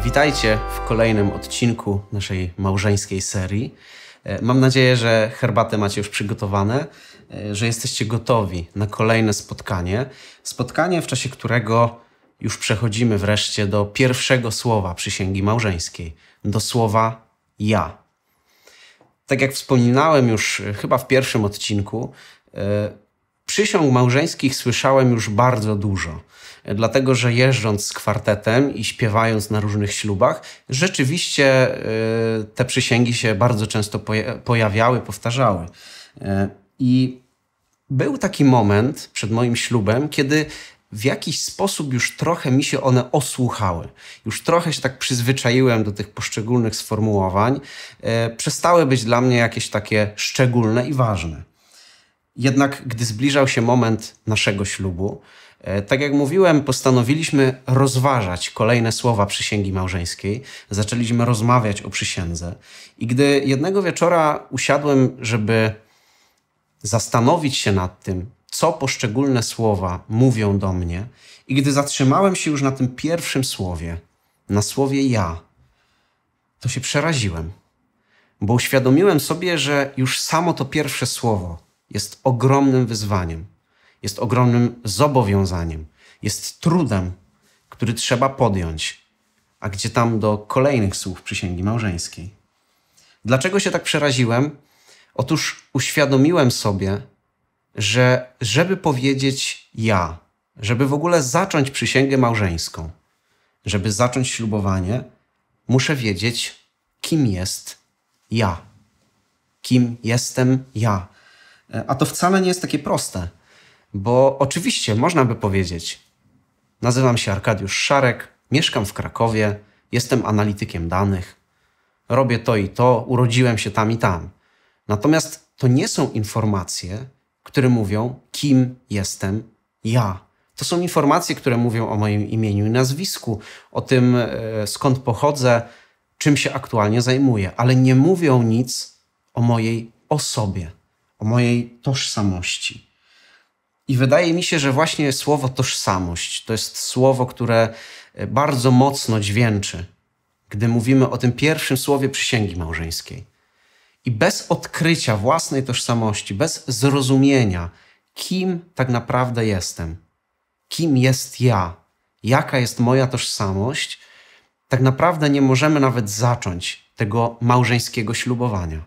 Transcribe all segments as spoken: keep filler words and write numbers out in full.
Witajcie w kolejnym odcinku naszej małżeńskiej serii. Mam nadzieję, że herbatę macie już przygotowane, że jesteście gotowi na kolejne spotkanie. Spotkanie, w czasie którego już przechodzimy wreszcie do pierwszego słowa przysięgi małżeńskiej, do słowa ja. Tak jak wspominałem już chyba w pierwszym odcinku, przysiąg małżeńskich słyszałem już bardzo dużo. Dlatego, że jeżdżąc z kwartetem i śpiewając na różnych ślubach, rzeczywiście te przysięgi się bardzo często pojawiały, powtarzały. I był taki moment przed moim ślubem, kiedy w jakiś sposób już trochę mi się one osłuchały. Już trochę się tak przyzwyczaiłem do tych poszczególnych sformułowań. Przestały być dla mnie jakieś takie szczególne i ważne. Jednak gdy zbliżał się moment naszego ślubu, tak jak mówiłem, postanowiliśmy rozważać kolejne słowa przysięgi małżeńskiej. Zaczęliśmy rozmawiać o przysiędze. I gdy jednego wieczora usiadłem, żeby zastanowić się nad tym, co poszczególne słowa mówią do mnie, i gdy zatrzymałem się już na tym pierwszym słowie, na słowie ja, to się przeraziłem. Bo uświadomiłem sobie, że już samo to pierwsze słowo jest ogromnym wyzwaniem. Jest ogromnym zobowiązaniem. Jest trudem, który trzeba podjąć. A gdzie tam do kolejnych słów przysięgi małżeńskiej? Dlaczego się tak przeraziłem? Otóż uświadomiłem sobie, że żeby powiedzieć ja, żeby w ogóle zacząć przysięgę małżeńską, żeby zacząć ślubowanie, muszę wiedzieć, kim jest ja. Kim jestem ja. A to wcale nie jest takie proste. Bo oczywiście można by powiedzieć, nazywam się Arkadiusz Szarek, mieszkam w Krakowie, jestem analitykiem danych, robię to i to, urodziłem się tam i tam. Natomiast to nie są informacje, które mówią, kim jestem ja. To są informacje, które mówią o moim imieniu i nazwisku, o tym, skąd pochodzę, czym się aktualnie zajmuję, ale nie mówią nic o mojej osobie, o mojej tożsamości. I wydaje mi się, że właśnie słowo tożsamość to jest słowo, które bardzo mocno dźwięczy, gdy mówimy o tym pierwszym słowie przysięgi małżeńskiej. I bez odkrycia własnej tożsamości, bez zrozumienia, kim tak naprawdę jestem, kim jest ja, jaka jest moja tożsamość, tak naprawdę nie możemy nawet zacząć tego małżeńskiego ślubowania.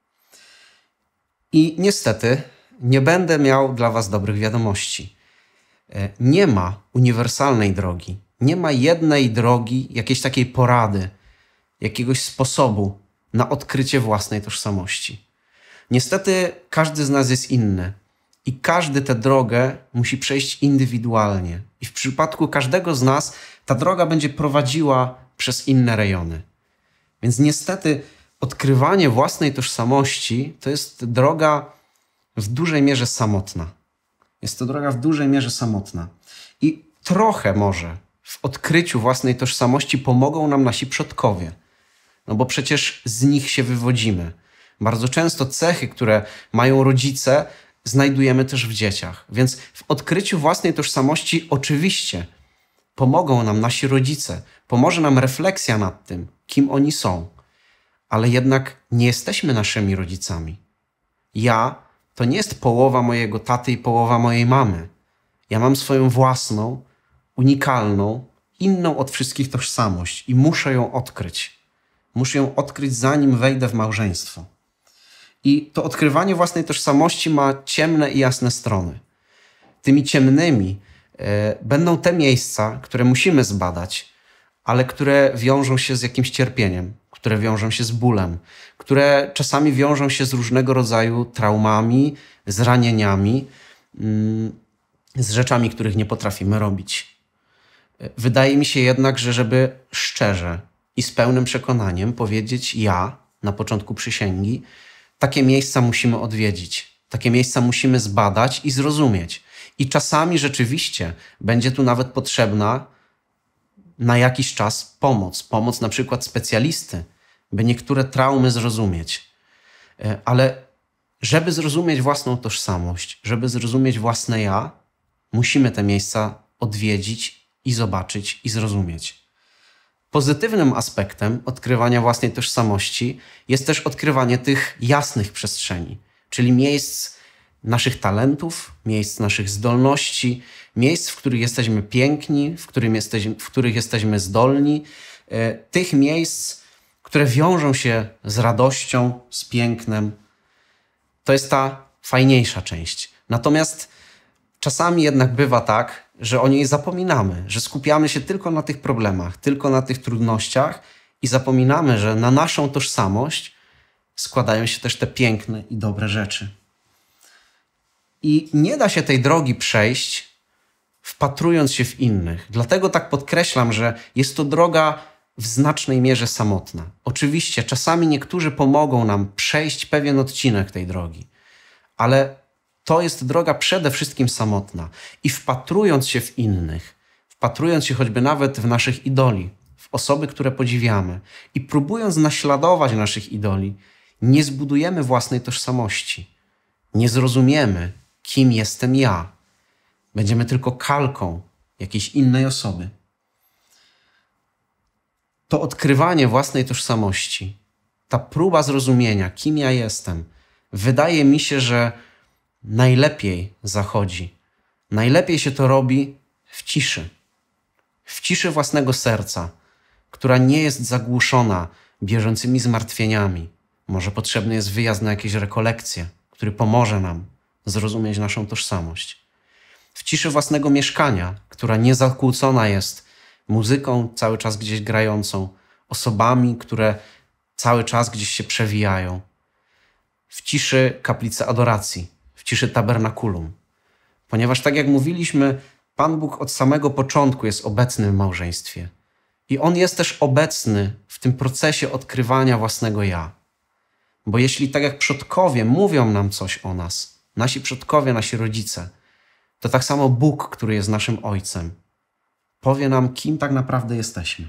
I niestety nie będę miał dla was dobrych wiadomości. Nie ma uniwersalnej drogi. Nie ma jednej drogi, jakiejś takiej porady, jakiegoś sposobu na odkrycie własnej tożsamości. Niestety każdy z nas jest inny i każdy tę drogę musi przejść indywidualnie. I w przypadku każdego z nas ta droga będzie prowadziła przez inne rejony. Więc niestety odkrywanie własnej tożsamości to jest droga w dużej mierze samotna. Jest to droga w dużej mierze samotna. I trochę może w odkryciu własnej tożsamości pomogą nam nasi przodkowie. No bo przecież z nich się wywodzimy. Bardzo często cechy, które mają rodzice, znajdujemy też w dzieciach. Więc w odkryciu własnej tożsamości oczywiście pomogą nam nasi rodzice. Pomoże nam refleksja nad tym, kim oni są. Ale jednak nie jesteśmy naszymi rodzicami. Ja to nie jest połowa mojego taty i połowa mojej mamy. Ja mam swoją własną, unikalną, inną od wszystkich tożsamość i muszę ją odkryć. Muszę ją odkryć, zanim wejdę w małżeństwo. I to odkrywanie własnej tożsamości ma ciemne i jasne strony. Tymi ciemnymi e, będą te miejsca, które musimy zbadać, ale które wiążą się z jakimś cierpieniem, które wiążą się z bólem, które czasami wiążą się z różnego rodzaju traumami, zranieniami, z rzeczami, których nie potrafimy robić. Wydaje mi się jednak, że żeby szczerze i z pełnym przekonaniem powiedzieć ja na początku przysięgi, takie miejsca musimy odwiedzić, takie miejsca musimy zbadać i zrozumieć. I czasami rzeczywiście będzie tu nawet potrzebna na jakiś czas pomoc, pomoc na przykład specjalisty, by niektóre traumy zrozumieć. Ale żeby zrozumieć własną tożsamość, żeby zrozumieć własne ja, musimy te miejsca odwiedzić i zobaczyć i zrozumieć. Pozytywnym aspektem odkrywania własnej tożsamości jest też odkrywanie tych jasnych przestrzeni, czyli miejsc naszych talentów, miejsc naszych zdolności, miejsc, w których jesteśmy piękni, w, którym jesteśmy, w których jesteśmy zdolni, tych miejsc, które wiążą się z radością, z pięknem. To jest ta fajniejsza część. Natomiast czasami jednak bywa tak, że o niej zapominamy, że skupiamy się tylko na tych problemach, tylko na tych trudnościach i zapominamy, że na naszą tożsamość składają się też te piękne i dobre rzeczy. I nie da się tej drogi przejść, wpatrując się w innych. Dlatego tak podkreślam, że jest to droga w znacznej mierze samotna. Oczywiście czasami niektórzy pomogą nam przejść pewien odcinek tej drogi, ale to jest droga przede wszystkim samotna. I wpatrując się w innych, wpatrując się choćby nawet w naszych idoli, w osoby, które podziwiamy i próbując naśladować naszych idoli, nie zbudujemy własnej tożsamości. Nie zrozumiemy, kim jestem ja. Będziemy tylko kalką jakiejś innej osoby. To odkrywanie własnej tożsamości, ta próba zrozumienia, kim ja jestem, wydaje mi się, że najlepiej zachodzi. Najlepiej się to robi w ciszy. W ciszy własnego serca, która nie jest zagłuszona bieżącymi zmartwieniami. Może potrzebny jest wyjazd na jakieś rekolekcje, który pomoże nam zrozumieć naszą tożsamość. W ciszy własnego mieszkania, która nie zakłócona jest muzyką cały czas gdzieś grającą, osobami, które cały czas gdzieś się przewijają. W ciszy kaplicy adoracji, w ciszy tabernakulum. Ponieważ tak jak mówiliśmy, Pan Bóg od samego początku jest obecny w małżeństwie. I On jest też obecny w tym procesie odkrywania własnego ja. Bo jeśli tak jak przodkowie mówią nam coś o nas, nasi przodkowie, nasi rodzice, to tak samo Bóg, który jest naszym Ojcem, powie nam, kim tak naprawdę jesteśmy.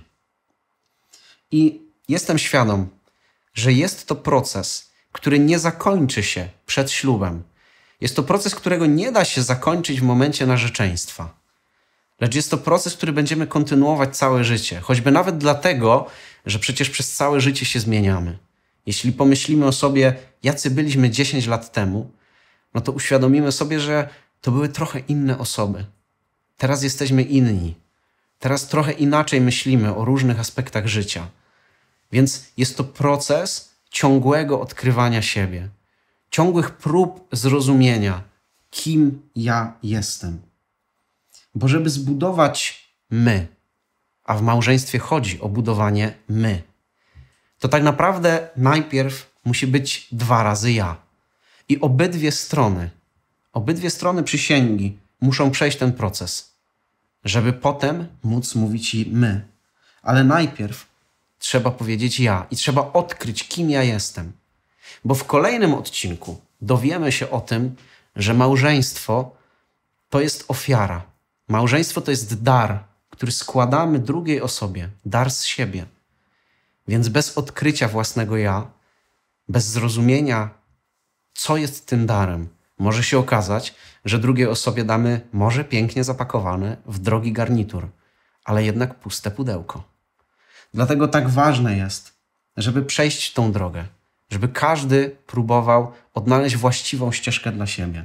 I jestem świadom, że jest to proces, który nie zakończy się przed ślubem. Jest to proces, którego nie da się zakończyć w momencie narzeczeństwa. Lecz jest to proces, który będziemy kontynuować całe życie. Choćby nawet dlatego, że przecież przez całe życie się zmieniamy. Jeśli pomyślimy o sobie, jacy byliśmy dziesięć lat temu, no to uświadomimy sobie, że to były trochę inne osoby. Teraz jesteśmy inni. Teraz trochę inaczej myślimy o różnych aspektach życia. Więc jest to proces ciągłego odkrywania siebie. Ciągłych prób zrozumienia, kim ja jestem. Bo żeby zbudować my, a w małżeństwie chodzi o budowanie my, to tak naprawdę najpierw musi być dwa razy ja. I obydwie strony, obydwie strony przysięgi muszą przejść ten proces, żeby potem móc mówić i my. Ale najpierw trzeba powiedzieć ja i trzeba odkryć, kim ja jestem. Bo w kolejnym odcinku dowiemy się o tym, że małżeństwo to jest ofiara. Małżeństwo to jest dar, który składamy drugiej osobie, dar z siebie. Więc bez odkrycia własnego ja, bez zrozumienia, co jest tym darem, może się okazać, że drugiej osobie damy może pięknie zapakowane w drogi garnitur, ale jednak puste pudełko. Dlatego tak ważne jest, żeby przejść tą drogę, żeby każdy próbował odnaleźć właściwą ścieżkę dla siebie.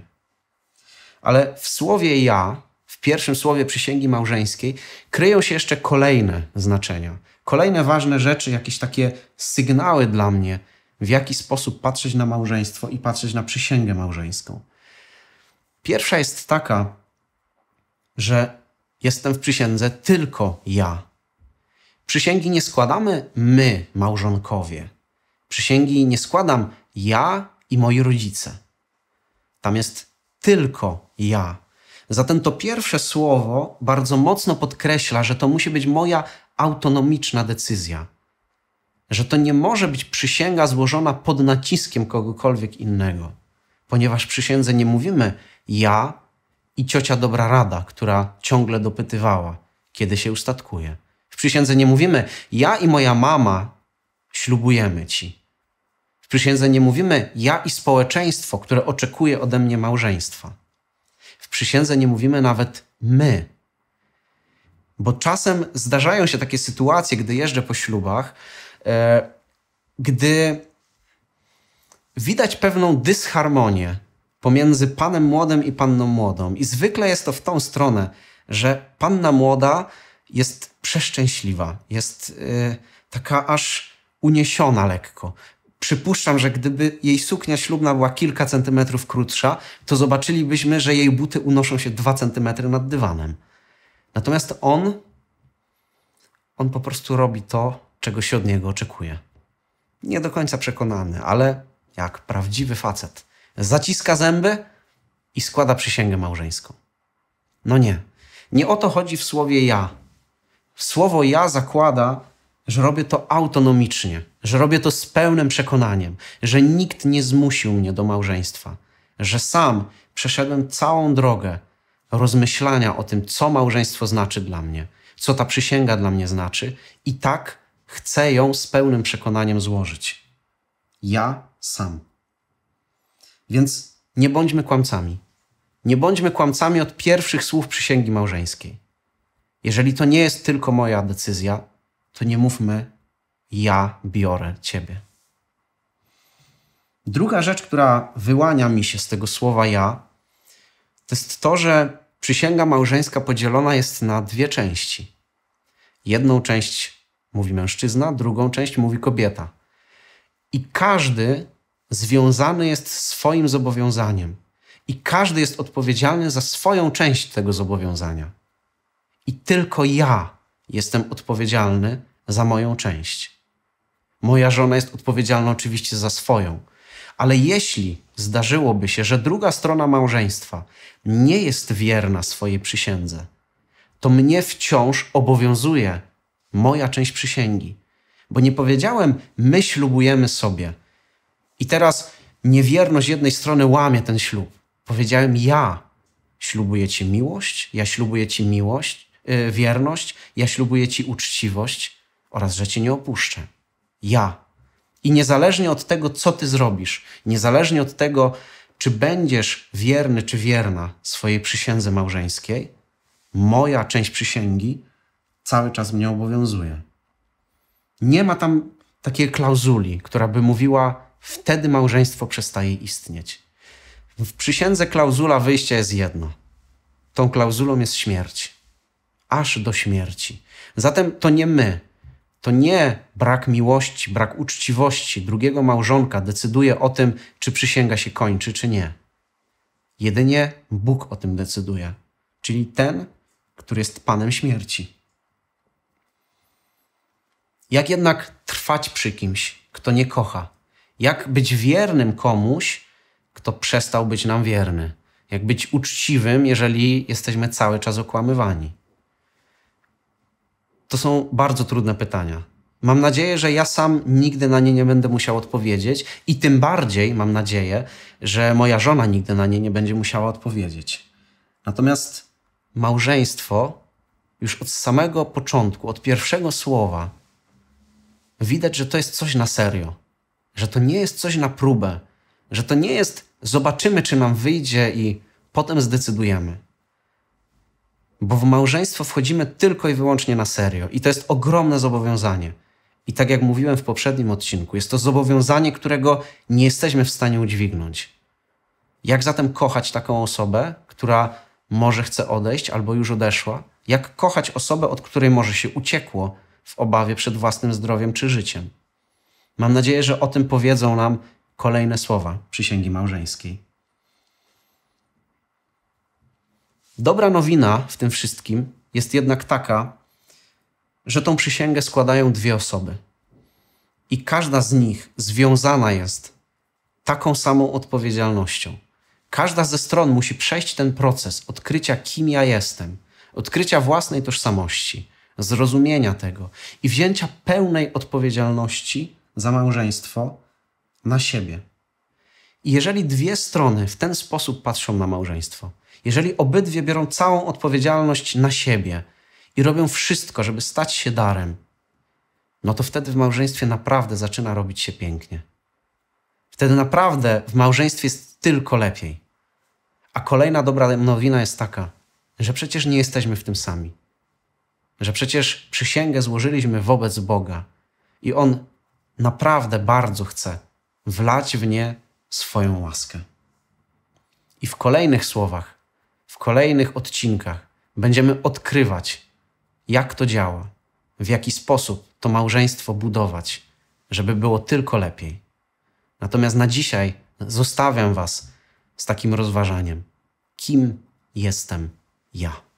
Ale w słowie ja, w pierwszym słowie przysięgi małżeńskiej, kryją się jeszcze kolejne znaczenia. Kolejne ważne rzeczy, jakieś takie sygnały dla mnie, w jaki sposób patrzeć na małżeństwo i patrzeć na przysięgę małżeńską. Pierwsza jest taka, że jestem w przysiędze tylko ja. Przysięgi nie składamy my, małżonkowie. Przysięgi nie składam ja i moi rodzice. Tam jest tylko ja. Zatem to pierwsze słowo bardzo mocno podkreśla, że to musi być moja autonomiczna decyzja. Że to nie może być przysięga złożona pod naciskiem kogokolwiek innego. Ponieważ w przysiędze nie mówimy ja i ciocia dobra rada, która ciągle dopytywała, kiedy się ustatkuje. W przysiędze nie mówimy ja i moja mama ślubujemy ci. W przysiędze nie mówimy ja i społeczeństwo, które oczekuje ode mnie małżeństwa. W przysiędze nie mówimy nawet my. Bo czasem zdarzają się takie sytuacje, gdy jeżdżę po ślubach, e, gdy widać pewną dysharmonię pomiędzy panem młodym i panną młodą. I zwykle jest to w tą stronę, że panna młoda jest przeszczęśliwa, jest y, taka aż uniesiona lekko. Przypuszczam, że gdyby jej suknia ślubna była kilka centymetrów krótsza, to zobaczylibyśmy, że jej buty unoszą się dwa centymetry nad dywanem. Natomiast on, on po prostu robi to, czego się od niego oczekuje. Nie do końca przekonany, ale jak prawdziwy facet. Zaciska zęby i składa przysięgę małżeńską. No nie. Nie o to chodzi w słowie ja. Słowo ja zakłada, że robię to autonomicznie, że robię to z pełnym przekonaniem, że nikt nie zmusił mnie do małżeństwa, że sam przeszedłem całą drogę rozmyślania o tym, co małżeństwo znaczy dla mnie, co ta przysięga dla mnie znaczy i tak chcę ją z pełnym przekonaniem złożyć. Ja sam. Więc nie bądźmy kłamcami. Nie bądźmy kłamcami od pierwszych słów przysięgi małżeńskiej. Jeżeli to nie jest tylko moja decyzja, to nie mówmy ja biorę ciebie. Druga rzecz, która wyłania mi się z tego słowa ja, to jest to, że przysięga małżeńska podzielona jest na dwie części. Jedną część mówi mężczyzna, drugą część mówi kobieta. I każdy związany jest swoim zobowiązaniem. I każdy jest odpowiedzialny za swoją część tego zobowiązania. I tylko ja jestem odpowiedzialny za moją część. Moja żona jest odpowiedzialna oczywiście za swoją. Ale jeśli zdarzyłoby się, że druga strona małżeństwa nie jest wierna swojej przysiędze, to mnie wciąż obowiązuje moja część przysięgi. Bo nie powiedziałem, my ślubujemy sobie. I teraz niewierność jednej strony łamie ten ślub. Powiedziałem, ja ślubuję ci miłość, ja ślubuję ci miłość, yy, wierność, ja ślubuję ci uczciwość oraz, że cię nie opuszczę. Ja. I niezależnie od tego, co ty zrobisz, niezależnie od tego, czy będziesz wierny, czy wierna swojej przysiędze małżeńskiej, moja część przysięgi cały czas mnie obowiązuje. Nie ma tam takiej klauzuli, która by mówiła, wtedy małżeństwo przestaje istnieć. W przysiędze klauzula wyjścia jest jedno. Tą klauzulą jest śmierć. Aż do śmierci. Zatem to nie my, to nie brak miłości, brak uczciwości drugiego małżonka decyduje o tym, czy przysięga się kończy, czy nie. Jedynie Bóg o tym decyduje. Czyli ten, który jest Panem śmierci. Jak jednak trwać przy kimś, kto nie kocha? Jak być wiernym komuś, kto przestał być nam wierny? Jak być uczciwym, jeżeli jesteśmy cały czas okłamywani? To są bardzo trudne pytania. Mam nadzieję, że ja sam nigdy na nie nie będę musiał odpowiedzieć i tym bardziej mam nadzieję, że moja żona nigdy na nie nie będzie musiała odpowiedzieć. Natomiast małżeństwo już od samego początku, od pierwszego słowa widać, że to jest coś na serio, że to nie jest coś na próbę, że to nie jest zobaczymy, czy nam wyjdzie i potem zdecydujemy. Bo w małżeństwo wchodzimy tylko i wyłącznie na serio i to jest ogromne zobowiązanie. I tak jak mówiłem w poprzednim odcinku, jest to zobowiązanie, którego nie jesteśmy w stanie udźwignąć. Jak zatem kochać taką osobę, która może chce odejść albo już odeszła? Jak kochać osobę, od której może się uciekło w obawie przed własnym zdrowiem czy życiem? Mam nadzieję, że o tym powiedzą nam kolejne słowa przysięgi małżeńskiej. Dobra nowina w tym wszystkim jest jednak taka, że tą przysięgę składają dwie osoby. I każda z nich związana jest taką samą odpowiedzialnością. Każda ze stron musi przejść ten proces odkrycia, kim ja jestem, odkrycia własnej tożsamości, zrozumienia tego i wzięcia pełnej odpowiedzialności za małżeństwo na siebie. I jeżeli dwie strony w ten sposób patrzą na małżeństwo, jeżeli obydwie biorą całą odpowiedzialność na siebie i robią wszystko, żeby stać się darem, no to wtedy w małżeństwie naprawdę zaczyna robić się pięknie. Wtedy naprawdę w małżeństwie jest tylko lepiej. A kolejna dobra nowina jest taka, że przecież nie jesteśmy w tym sami. że przecież przysięgę złożyliśmy wobec Boga i On naprawdę bardzo chce wlać w nie swoją łaskę. I w kolejnych słowach, w kolejnych odcinkach będziemy odkrywać, jak to działa, w jaki sposób to małżeństwo budować, żeby było tylko lepiej. Natomiast na dzisiaj zostawiam was z takim rozważaniem. Kim jestem ja?